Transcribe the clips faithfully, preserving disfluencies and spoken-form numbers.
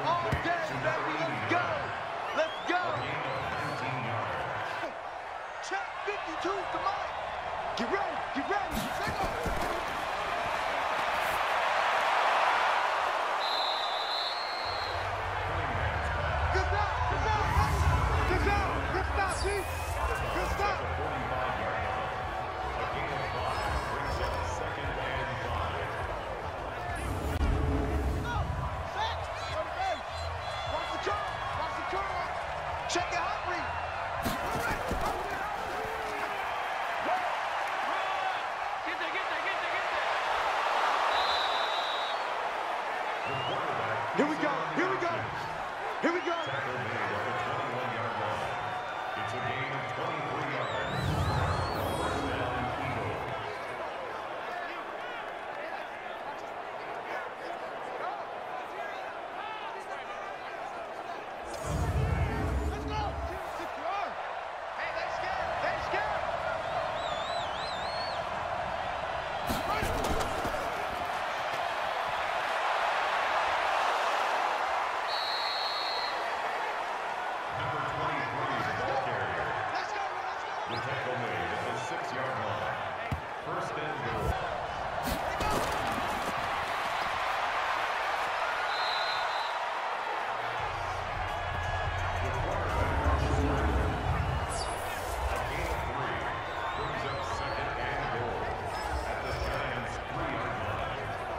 all day, baby. Let's go. Let's go. Check fifty-two to Mike. Get ready. Get ready. Take off. Good stop. Good stop. Good stop. Good stop, G. Good stop. Check your heart rate. Get there, get there, get there, get there. Here we go, here we go, here we go. It's a gain of twenty-three yards. First down, Eagles. The tackle made at the six-yard line. First and goal. The quarterback on the line. A gain of three brings up second and goal at the Giants' three-yard line.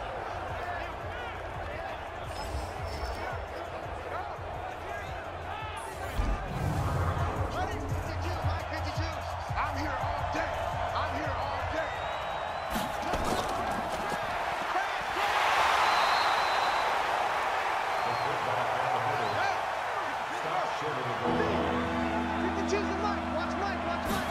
I'm here all day. I'm here all day. The football at the middle. Stop short of the goal line. fifty-two's the Mike. Watch Mike. Watch Mike.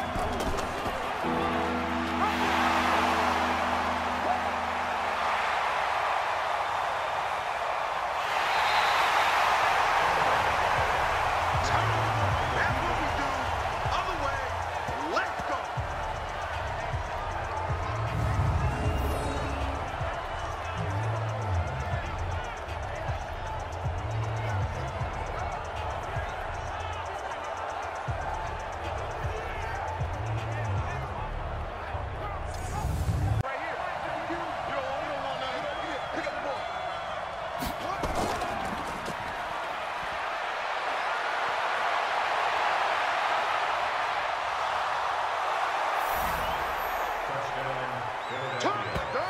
That's what we do. Other way. Let's go. Right here. You don't, you don't want none. Pick up the ball. Touchdown, Philadelphia. Touchdown!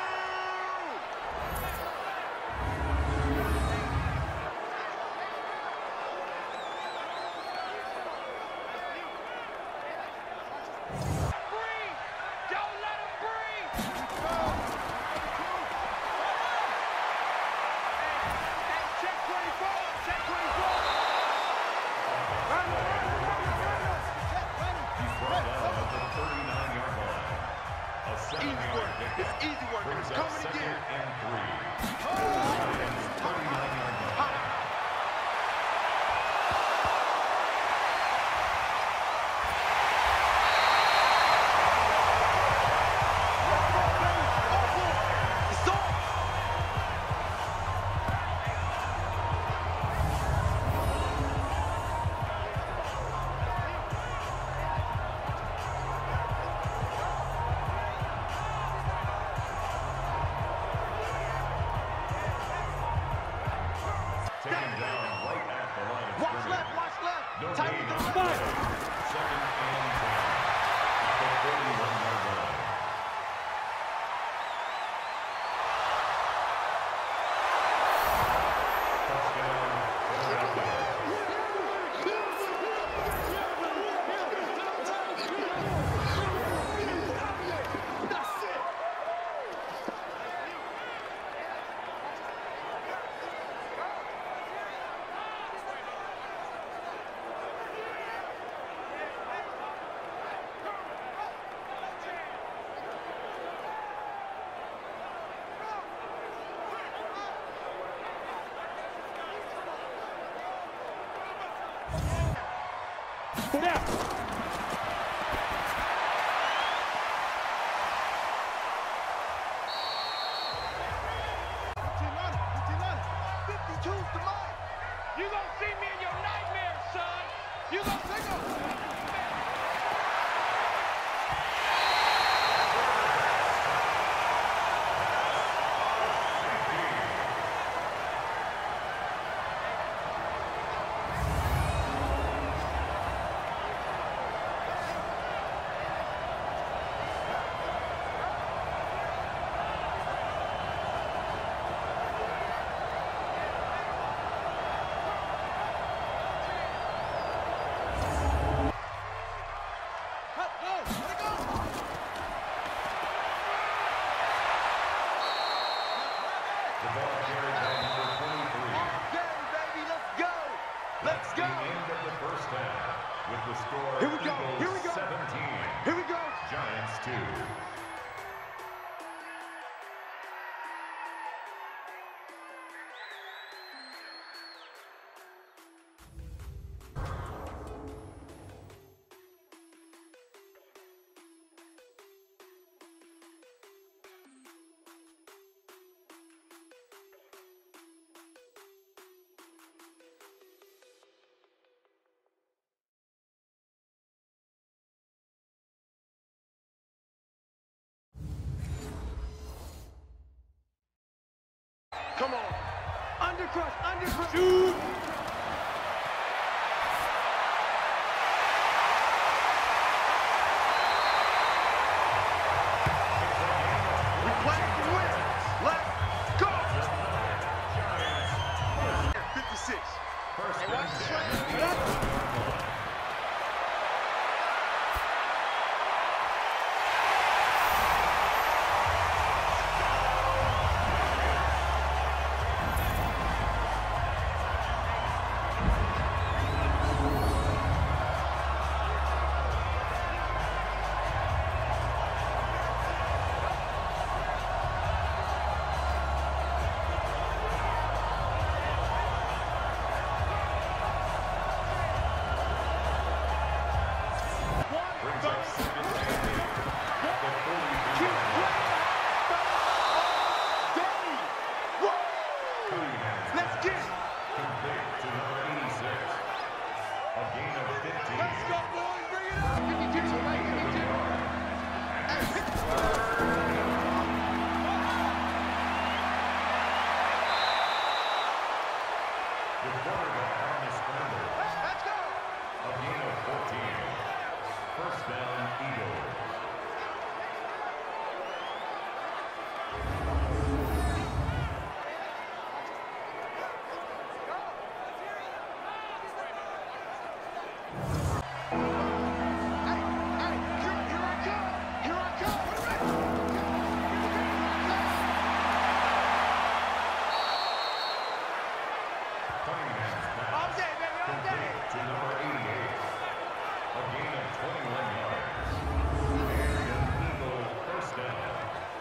Breathe! Don't let him breathe! Hey, check twenty-four! Check twenty-four! He's brought down at the thirty-nine-yard line. A seven-yard pickup It's easy work. brings It's up coming second again. and three. Giants' thirty-nine-yard line. It's on! Taken down right at the line of Watch scrimmage. left, watch left. No Tight gain to on the the left. play. Second and ten. At the forty-one-yard line. Touchdown, Philadelphia. Foot out. fifty-two's the Mike. You gonna see me in your nightmares, son. You gonna take a... With the score, here we go, Eagles here we go, seventeen, here we go, Giants two. Come on. Undercrush, undercrush. Shoot. We play to win. Let's go. fifty-six. First Hey, watch the swing. Let's get it. Complete to number eighty-six. A gain of fifteen. Let's go, boys. Bring it up. fifty-two, right? fifty-two. The quarterback on the scramble. Let's go. A gain of fourteen. First down, Eagles. To number eighty-eight. A gain of twenty-one yards. And an Eagle first down.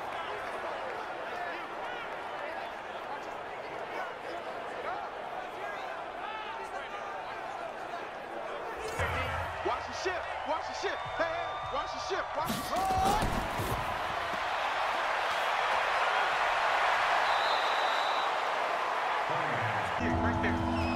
Watch the ship. Watch the ship. Hey, hey. Watch the ship. Watch the ship. Cunningham. Right there.